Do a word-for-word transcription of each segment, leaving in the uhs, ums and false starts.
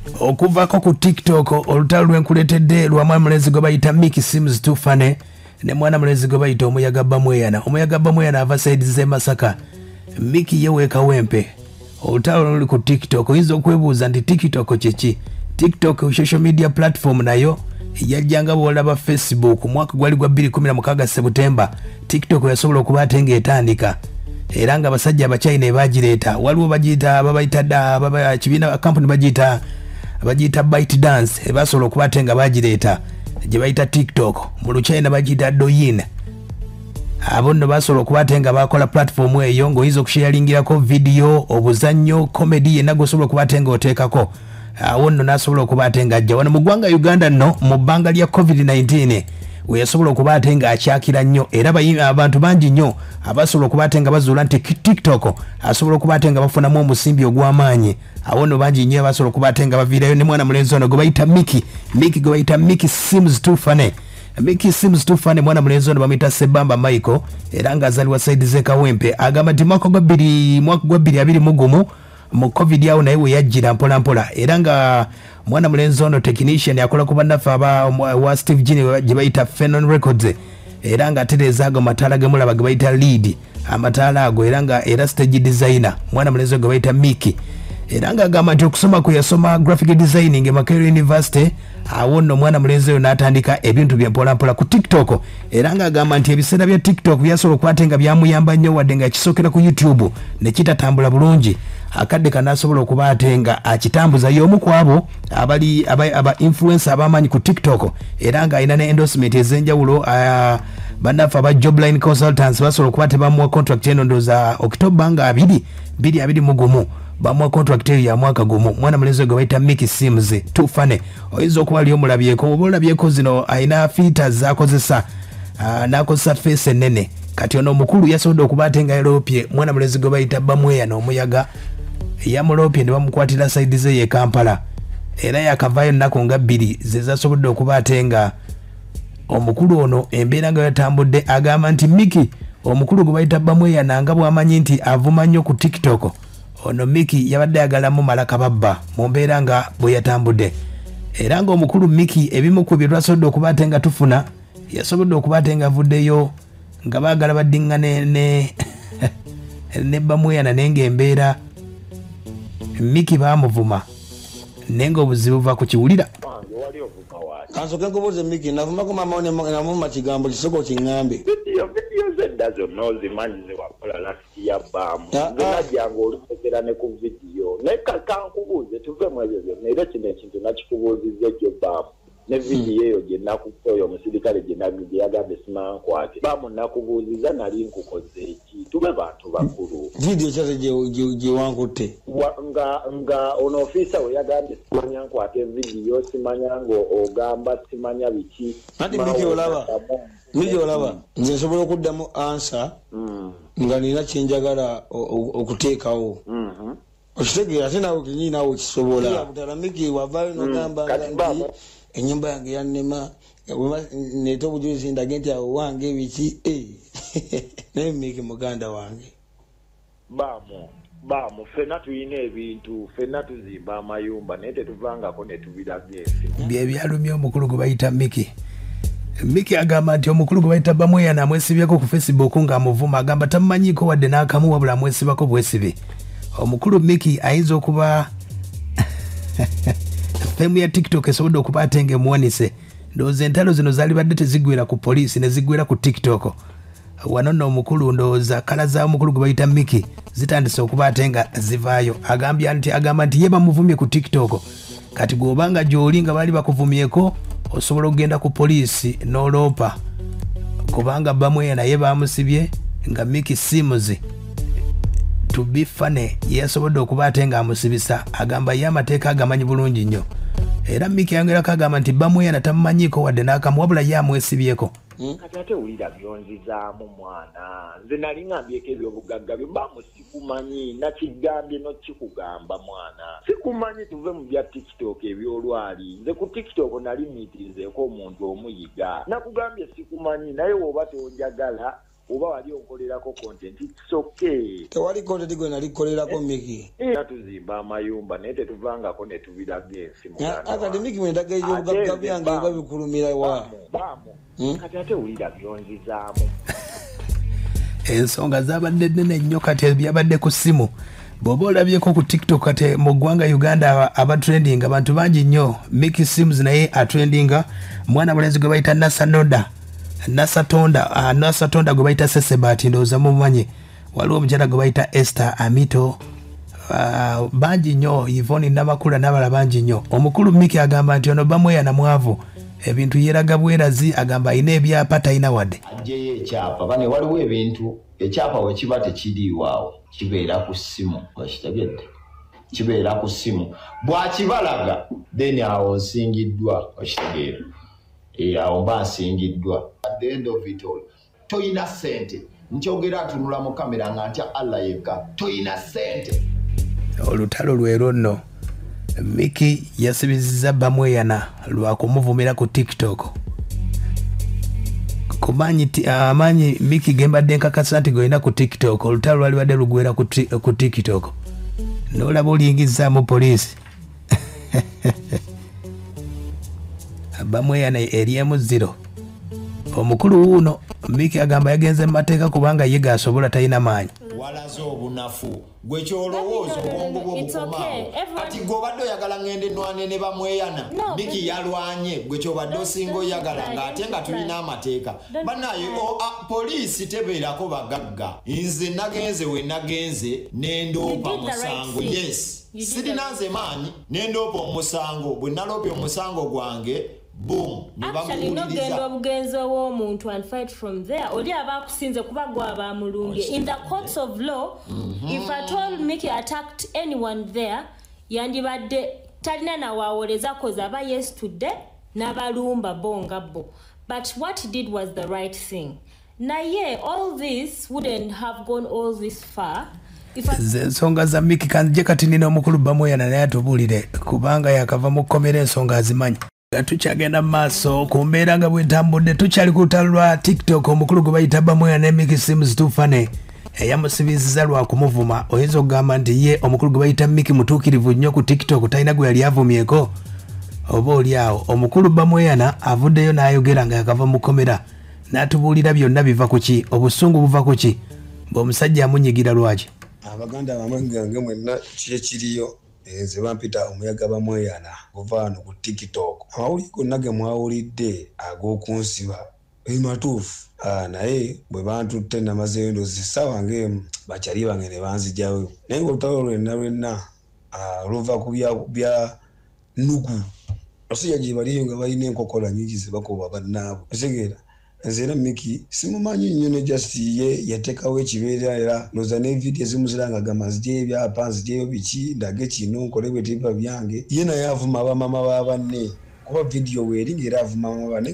okuvako ku TikTok olutalo lwenkuletedde lwa mwana mulezi gwe bayita Mickeyseems two funny ne mwana mulezi gwe bayita Omuyaga bamweyana. Omuyaga bamweyana ava side ze Masaka. Mickey yeweeka wempe. Olutalo luli ku TikTok. Oyinza okwebuuza nti TikTok kiki? TikTok social media platform nayo yajjanga bwolaba Facebook mwaka gwali gwa bbiri kumi na mukaaga Septemba. TikTok yasobola okuba ate ng'etandika. Era nga abasajja abachina bagireeta. Waliwo bagiyita ababayita da ababa kibiina company bagiyita bagiyita Byte Dance ebasobola okuba ate nga bagireeta gye bayita TikTok. Mu Luchina bagiyita Douyin. Abo nno basobola okuba ate nga bakola platform eyo ng'oyinza okusharelingirako video obuzannyo comedy yenna g'osobola okuba ate nga oteekako. Awo nno n'asobola okuba ate nga ajja wano mu ggwanga Uganda nno mu bbanga lya covid nineteen we yasobola okuba ate nga akyakira nnyo era abantu bangi nnyo abasobola okuba ate nga bazuula nti TikTok asobola okuba ate nga bafunamu omusimbi ogw'amaanyi. Awo nno bangi nnyo abasobola okuba ate nga baviirayo ne mwana mulenzi ono gwe bayita Mickey Mickey gwe bayita Mickeyseems two funny. Mickeyseems two funny mwana mulenzi ono bamuyita Sebamba Michael era ng'azaalibwa saidi ze Kawempe. Agamba nti mwaka gwa bbiri mwaka gwa bbiri abiri mu gumu mu covid yawo naye we yajjira mpola mpola era nga mwana mulenzi ono technician yakola ku bannaffe aba wa Steve Gini gye bayita Phenon Records era nga atereeza ago mataala ge mulaba ge bayita lead amataala ago era nga era stage designer mwana mulenzi gwe bayita Mickey era nga agamba nti okusoma kwe yasoma graphic designing e Makerere University. Awo nno mwana mulenzi oyo n'atandika ebintu bye mpola mpola ku TikTok era nga agamba nti ebiseera bya TikTok byasobola okuba nga byamuyamba nnyo wadde nga kisookera ku YouTube ne kitatambula bulungi. Akadde kanasobola okuba ate nga akitambuza y'omu ku abo abali aba, aba influencer abamanyi ku TikTok era nga alina ne endorsement ez'enjawulo. Uh, bannaffe aba Jobline Consultants basobola okuba tebamuwa contract eno ndowooza October nga abiri bbiri abiri mu gumu bamuwa contract eyo ya mwaka gumu. Mwana mulenzi gwe bayita Mickeyseems two funny. Oyinza okuba ali omulabyeko oba olabyeko zino alina filters z'akozesa uh, n'akozesa face ennene kati ono omukulu yasobodde okuba ate nga yaloopye mwana mulenzi gwe bayita bamweyana Omuyaga yamulopye ne bamukwatira saidi ze ye Kampala era yakavaayo ennaku nga bbiri ze zasobodde okuba ate nga omukulu ono embeera nga yatambudde. Agamba nti Mickey omukulu gwe bayita bamweyana nga bw'amanyi nti avuma nnyo ku TikTok ono Mickey yabadde ayagalamu malaka babba mu mbeera nga bwe yatambudde era nga omukulu Mickey ebimu ku bye twasobodde okuba ate nga tufuna yasobodde okuba ate nga avuddeyo nga baagala baddiŋŋane ne ne bamweyana naye ng'embeera Mickey bamuvuma nenga obuzibu buva ku kiwulira. Kansoke nkubuuze Mickey navumako mama one namuma kigambo kisoko kingambe. Video video zedda zonna ozimanyi ze wakola lasi ya bamu. Zonna jangu olusekera ne ku video. Ne kankubuuze tuve mu ebyo byonna era kino ekintu nakikubuuzizza ekyo bamu. Ne video eyo gye nakukoyo omusirikale gye nagide yagambye simankwate. Bamu nakubuuziza nali nkukoze eki. Tube bantu bakulu. Video kyate gye wankutte. Nga nga ono ofisa we yagambye simanya nkwate video simanya ngo ogamba simanya biki. Nati Mickey olaba. Mickey olaba. Nze nsobola okuddamu answer. Mm. Nga nina kyenjagala okuteekawo. Mhm. Okitegeera ate nawe kinyi nawe kisobola. Mutala Mickey wavaayo n'ogamba nti enyumba yange yannema neeta obujulizi ndage nti awo wange ebiki naye Mickey muganda wange bamu bamu fena tuyina ebintu fena tuzimba amayumba naye tetuvangako ne tubiraga ensi bye byalumya omukulu gwe bayita Mickey. Mickey agamba nti omukulu gwe bayita bamweyana amwesibyeko ku Facebook ng'amuvuma agamba tamumanyiko wadde n'akamu wabula amwesibako bwesibe. Omukulu Mickey ayinza okuba femu ya TikTok esobodde okuba ate ng'emuwanise ndowooza entalo zino zaali badde tezigwera ku poliisi ne zigwera ku TikTok. Wano nno omukulu ndowooza kala za omukulu gwe bayita Mickey zitandise okuba ate nga zivaayo. Agambya nti agamba nti ye bamuvumye ku TikTok kati gw'obanga gy'oli nga baali bakuvumyeko osobola okugenda ku poliisi n'oloopa kubanga bamweyana ye bamusibye nga Mickeyseems to be funny yasobodde okuba ate nga amusibisa. Agamba ye amateeka agamanyi bulungi nnyo era Mickey yangerako agamba nti bamweyana tamumanyiko wadde n'akamu wabula ye amwesibyeko. Kati ate wulira byonzizaamu mwana nze nali ŋambyeko ebyobugagga byo bamu sikumanyi nakigambye nokikugamba mwana sikumanyi tuve mu bya TikTok ebyolwali nze ku TikTok nali miitirizeeko omuntu omuyiga nakugambye sikumanyi naye woba tonjagala oba wali okolerako content it's okay. Tewali content gwe nalikolerako Mickey. Era tuzimba amayumba naye tetuvangako ne tubiraga ensi muganda. Aka Mickey mwendaga ebyobugagga byange biba bikulumira wa. Bamu. Kati ate owulira byonzizaamu. Ensonga zabadde nnene nnyo kati byabadde ku ssimu. Bw'oba olabyeko ku TikTok kati mu ggwanga Uganda abatrendinga abantu bangi nnyo. Mickeyseems naye atrendinga mwana mulenzi gwe bayita Nassanoda. Nassatonda, uh, Nassatonda gwe bayita Sesebati ndowooza mumanyi. Waliwo omukyala gwe bayita Esther Amito. Uh, bangi nnyo Yvonne Namakula n'abala bangi nnyo. Omukulu Mickey agamba nti ono bamweyana mwavu. Ebintu yeraga bwerazi agamba ayina ebyapa talina wadde. Ajjeyo ekyapa bane waliwo ebintu ekyapa we kiba tekiriiwaawo kibeera ku ssimu wakitegedde kibeera ku ssimu bw'akibalaga then awo nsingiddwa wakitegeera awo mba nsingiddwa at the end of it all toyina ssente nkyogera atunula mu kamera nga ntya Allah yekka toyina ssente. Olutalo lwero nno Mickey yasibizizza bamweyana lwa kumuvumira ku TikTok. Kumanyi amanyi Mickey gembadde nkakasa nti goyina ku TikTok olutalo lwali wadde lugwera ku, ku TikTok n'olaba oliyingizaamu poliisi. Bamweyana eriemu zero. Omukulu wuuno Mickey agamba yagenze mu mateeka kubanga ye gaasobola talina maanyi. Walazo obunafu gwe kyolowooza obwongo bw'obukomaawo kati g'obadde oyagala ngende nwane ne bamweyana Mickey yalwanye gwe kyobadde osinga oyagala ng'ate nga tulina amateeka bannaye poliisi tebeerako bagagga nze nagenze we nagenze nendoopa musango yes sirina nze maanyi nendoopa omusango bwe naloopye omusango gwange boom actually no gendo obugenzo w'omuntu and fight from there oli abakusinze kuba gwa bamulunge in the courts of law mm-hmm. If at all Mickey attacked anyone there yandibadde talina nawawoleza koza aba yesterday n'abalumba bonga bo but what he did was the right thing naye all this wouldn't have gone all this far ensonga za Mickey kanzije kati nina omukulu bamweyana naye atubulire kubanga yakava mu kkomera ensonga azimanyi. Tukyagenda maaso ku mbeera nga bwentambudde tukyali ku lutalo lwa TikTok omukulu gwe bayita bamweyana ne Mickeyseems two funny eyamusibizizza lwa kumuvuma oyinza okugamba nti ye omukulu gwe bayita Mickey mutuukirivu nnyo ku TikTok talina gwe yali avumyeko oba oli awo omukulu bamweyana avuddeyo n'ayogera nga yakava mu kkomera n'atubuulira byonna biva ku ki obusungu buva ku ki ng'omusajja amunyigira lwaki. Abaganda bamwe ngange mwenna kye kiriyo nze bampita Omuyaga bamweyana kuva wano ku TikTok amawulire gonna ge mwawulidde ag'okunsiba ematuufu naye bwe bantutte namazeyo ndoozi ssaawa ng'emu bakyali bange ne banzijayo naye ng'olutalo lwenna lwenna luva ku bya nugu abasajja gye baliyo nga balina enkokola nyingi ze bakuba bannaabwe otegeera nze era Mickey simumanyi nnyo ne just ye yateekawo ekibeera era loza n'evidiyo ezimuziranga agamba nzijeyo ebyapa nzijeyo biki ndage kino nkole bwe tiba byange ye naye avuma bamama ba banne kuba vidiyo weeri ng'era avuma mama banne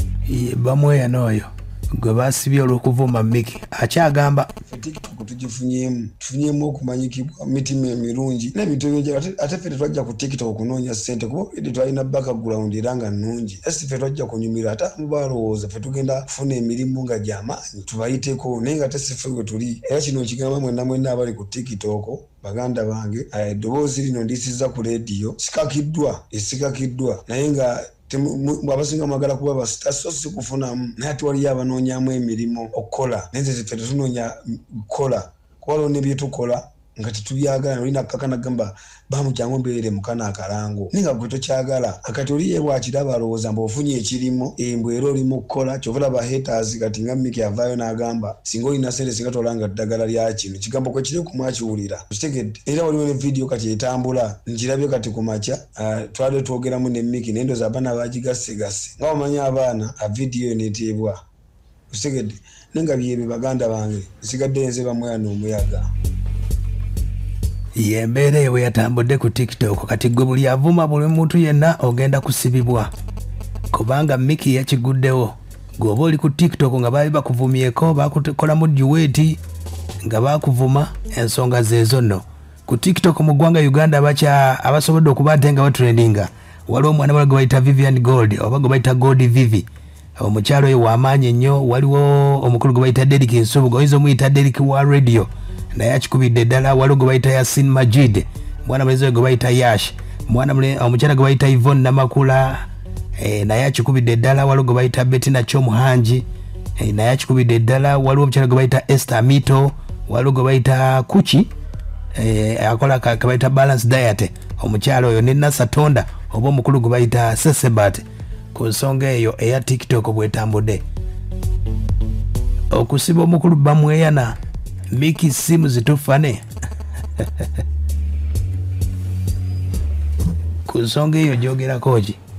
bamweyana oyo gwe baasibye olw'okuvuma Mickey akyagamba TikTok tugifunyemu tufunyemu okumanyikibwa mitima emirungi n'ebintu ebingi ate ffe tetwajja ku TikTok okunoonya ssente kuba edi twalina background era nga nnungi esi ffe twajja kunyumira ate amu balowooza ffe tugenda kufuna emirimu nga gy'amaanyi tubayiteko naye nga ate si ffe we tuli era kino kigamba mwenna mwenna abali ku TikTok baganda bange eddoboozi lino ndisiza ku leediyo sikakiddwa esikakiddwa naye nga abasinga mwagala kuba basita so si kufunamu naye ate waliyo abanoonyamu emirimu okukola naye nze ffe tetunoonya kukola kuba lwo ne bye tukola nga tetubyagala nolina kakana gamba bamukyangu mbeere mukana akalango ninga gwe tokyagala akati oli ye bwakiraba alowooza mbu ofunye ekirimu embw era oli mu kukola kyova laba haters kati nga Mickey avaayo n'agamba singa olina sente singa tolanga ddagala lya kino kigambo kwe kiri okumwakiwulira kitegedde era waliwo ne vidiyo kati etambula nkirabye kati ku makya twali twogeramu ne Mickey naye ndooza abaana bagigassegase nga bamanyi abaana vidiyo eyo neeteebwa kitegedde naye nga byebyo baganda bange nsigadde nze bamweyana Omuyaga. Yembeera eyo bwe yatambudde ku TikTok kati gwe buli avuma buli muntu yenna ogenda kusibibwa kubanga Mickey yakiguddewo gwoba oli ku TikTok nga baali bakuvumyeko bakukolamu duweti nga bakuvuma ensonga zeezo nno ku TikTok mu ggwanga Uganda abakya abasobodde okuba ate nga batrendinga waliwo omwana bala gwe bayita Vivian Gold oba gwe bayita Gold Vivi omukyalo oyo wamaanyi ennyo. Waliwo omukulu gwe bayita Derek Nsubuga, oyinza omuyita Derek wa radio naye akikubidde ddala. Waliwo gwe bayita Yasin Majid, mwana mulezi oyo gwe bayita Yash, mwana omukyala gwe bayita Yvonne Namakula eh, naye akikubidde ddala. Waliwo gwe bayita Bettina Chomuhanji eh, naye akikubidde ddala. Waliwo omukyala gwe bayita Esther Amito, waliwo gwe bayita Kuchi eh, akola ke bayita Balance Diet, omukyalo oyo ne Nasatonda oba omukulu gwe bayita Sesebat. Ku nsonga eyo eya TikTok bwetambudde okusiba omukulu bamweyana Mickeyseems two funny ku nsonga eyo gyogerako ki?